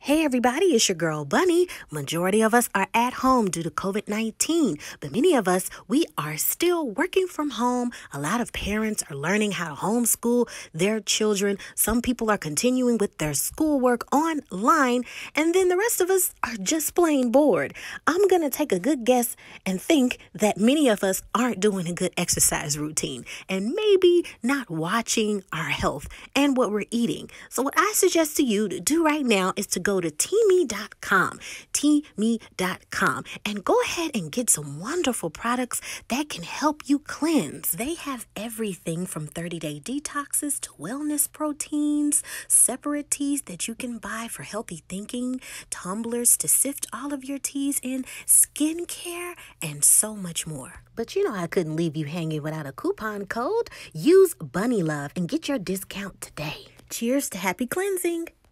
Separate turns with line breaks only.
Hey everybody, it's your girl Bunny. Majority of us are at home due to COVID-19, but many of us, we are still working from home. A lot of parents are learning how to homeschool their children. Some people are continuing with their schoolwork online, and then the rest of us are just plain bored. I'm going to take a good guess and think that many of us aren't doing a good exercise routine and maybe not watching our health and what we're eating. So what I suggest to you to do right now is to go to teame.com, and go ahead and get some wonderful products that can help you cleanse. They have everything from 30-day detoxes to wellness proteins, separate teas that you can buy for healthy thinking, tumblers to sift all of your teas in, skincare, and so much more. But you know I couldn't leave you hanging without a coupon code. Use BunnyLove and get your discount today. Cheers to happy cleansing.